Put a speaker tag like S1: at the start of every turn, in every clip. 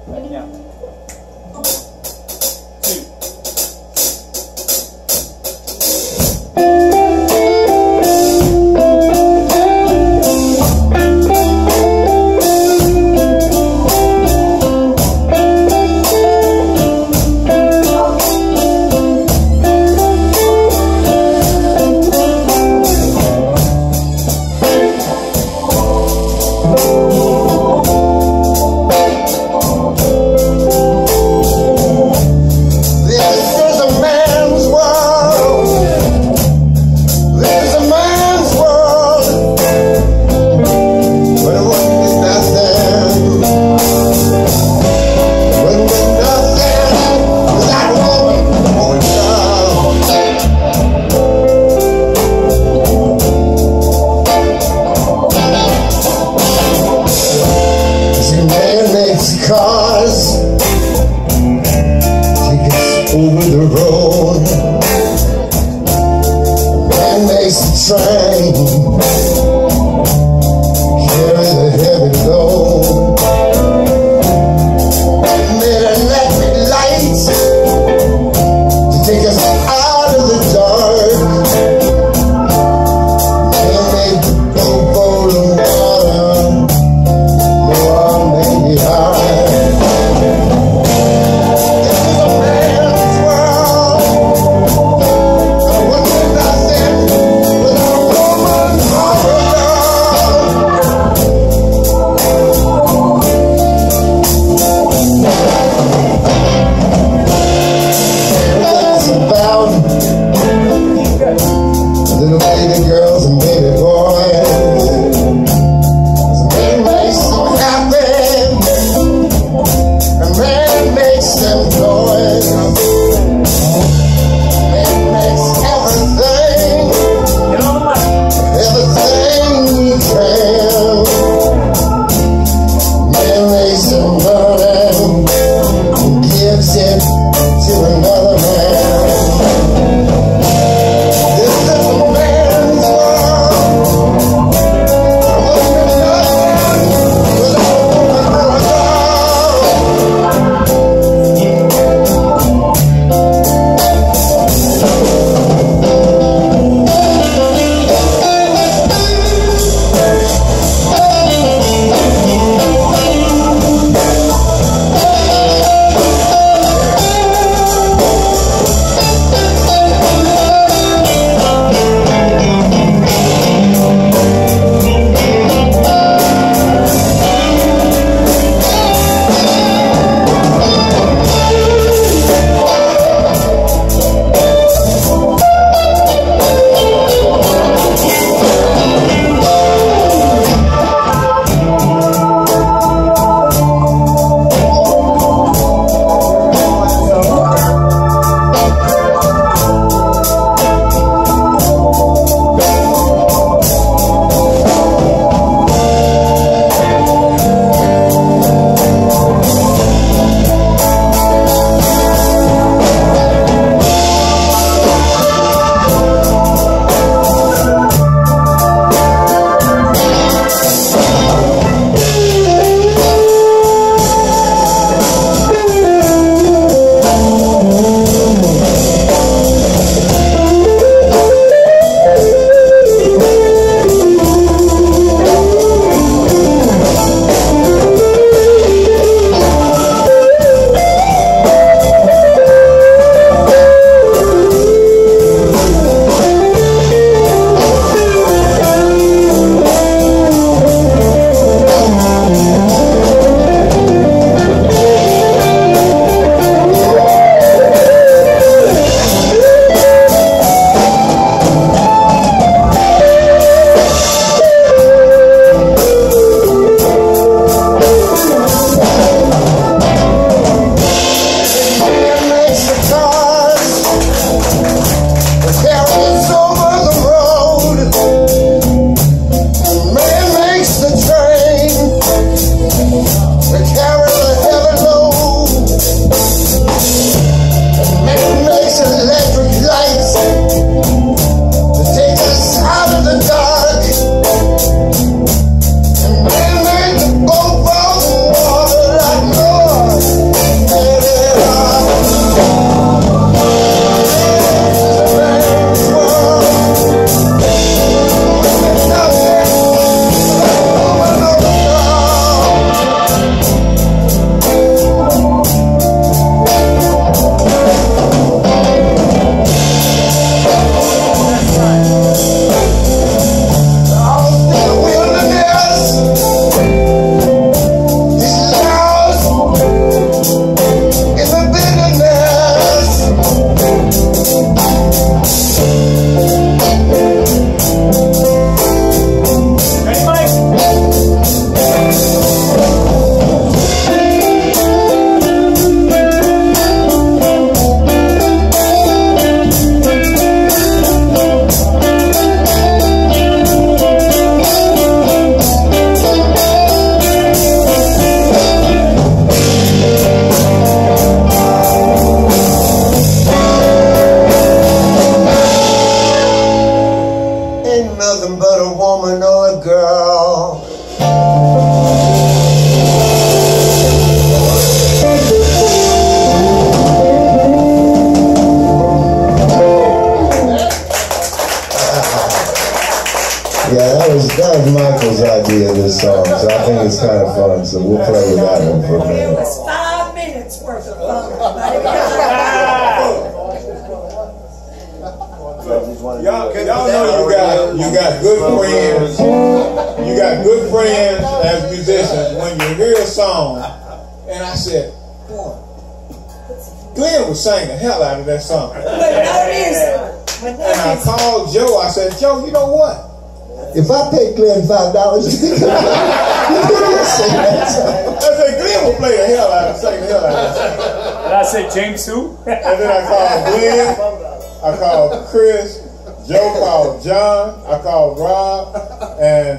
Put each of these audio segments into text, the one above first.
S1: Ready, now. 2.
S2: Cars take us over the road. Man makes the train carry the heavy load. Man made electric lights to take us out of the dark. Man made the boat and water. No one made it hard. Little baby girls and baby boys, a man makes them happy, a man makes them noise, a man makes everything he can. Man makes some money and gives it to another man. so we'll play that one for a
S1: It
S2: minute.
S1: was 5 minutes worth of fun, baby.
S3: Y'all know you got good friends. You got good friends as musicians when you hear a song. And I said, boy, Glenn was singing the hell out of that song.
S1: But notice,
S3: And I called Joe. I said, Joe, you know what?
S2: If I pay Glenn $5, you think he'll sing that song?
S3: I said, Glenn will play the hell out of sing the hell out of that song.
S4: And I said, James who?
S3: And then I called Glenn. I called Chris. Joe called John. I called Rob. And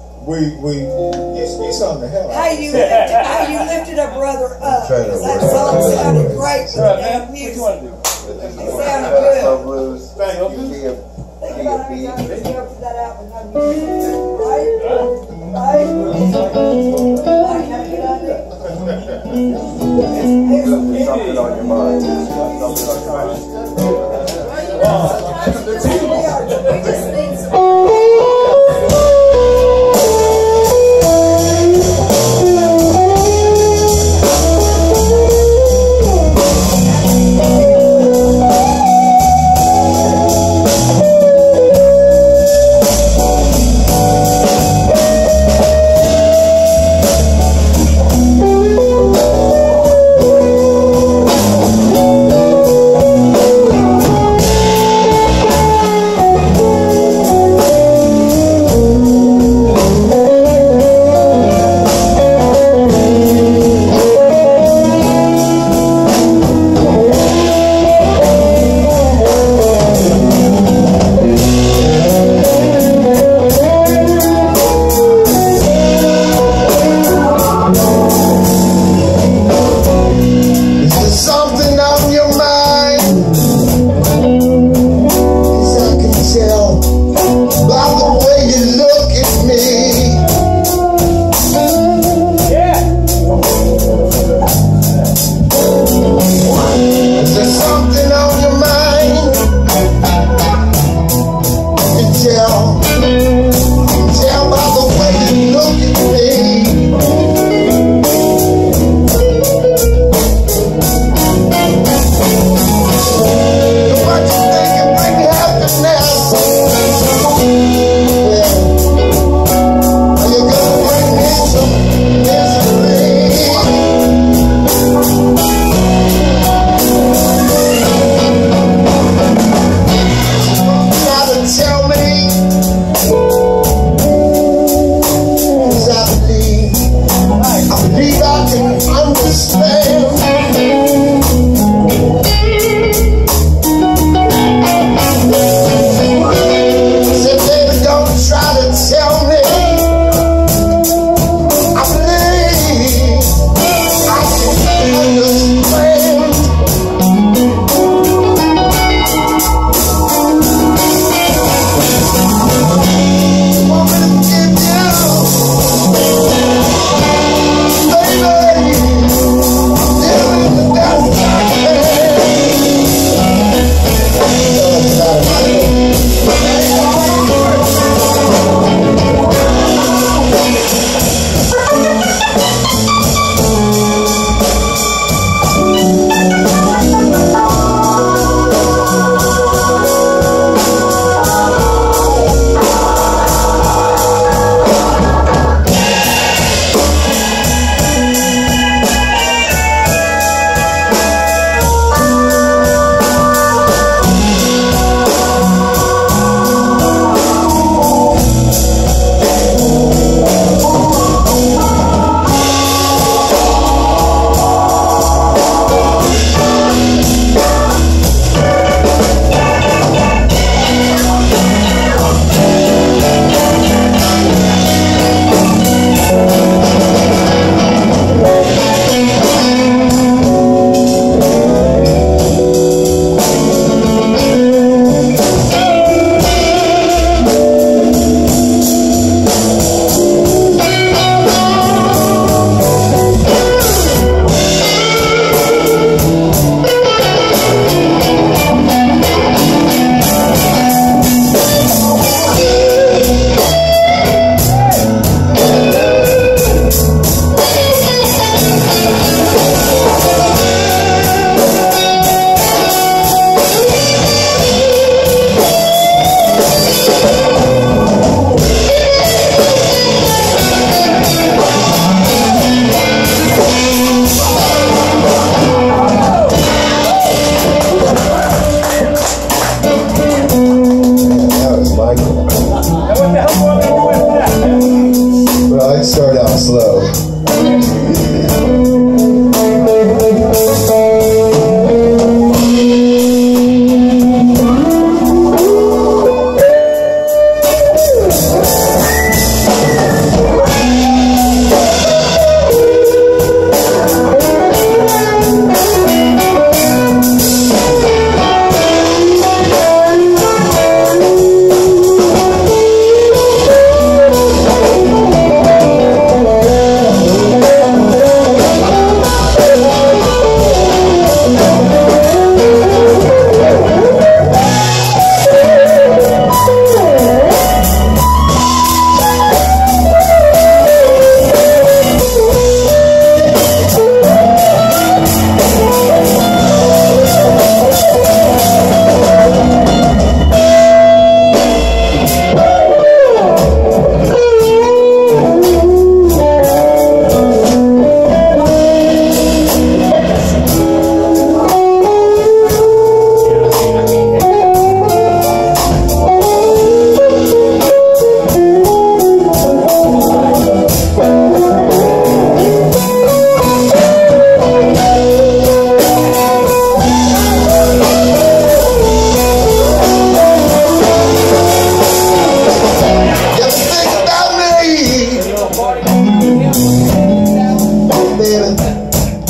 S3: you sung the hell out
S1: how
S3: of
S1: you
S3: it.
S1: lifted a brother up.
S2: Trying to
S1: That
S2: work
S1: song
S2: out
S1: sounded
S2: the
S1: great with
S4: Right,
S1: that
S4: man. What you
S1: music.
S4: want to do?
S1: It sounded good.
S3: Thank you.
S1: Think about how many times you lifted that out with no music. Right? Right? Like, have a good idea.
S5: Something on your mind.
S1: We just need some.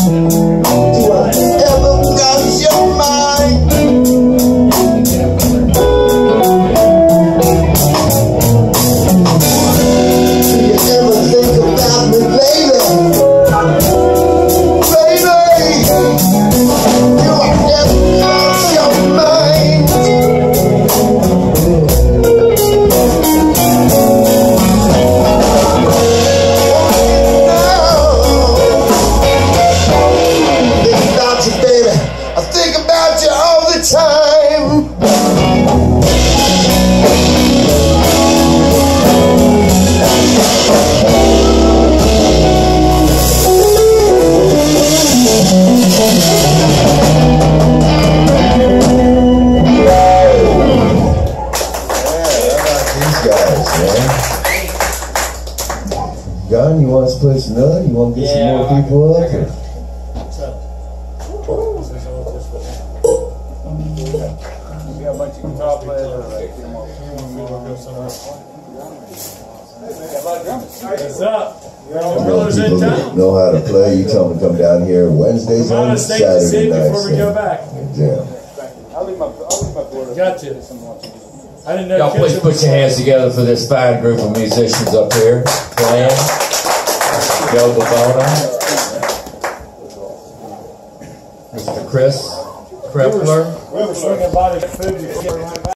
S2: Do I ever cross your mind? Do you ever think about me, baby? Baby, do I ever cross your mind? John, you want us to play some another? You want to get some more people up? Or?
S4: We got a bunch of guitar players. What's up? Brothers in town.
S2: Know how to play? You tell them to come down here Wednesdays and Saturday nights.
S4: Before we go back.
S2: Yeah.
S5: I'll leave my board.
S4: Got you. I didn't know.
S6: Y'all please put your hands together for this fine group of musicians up here playing. Joe Bivona, Mr. Chris Krepler.
S4: We were swinging by the food.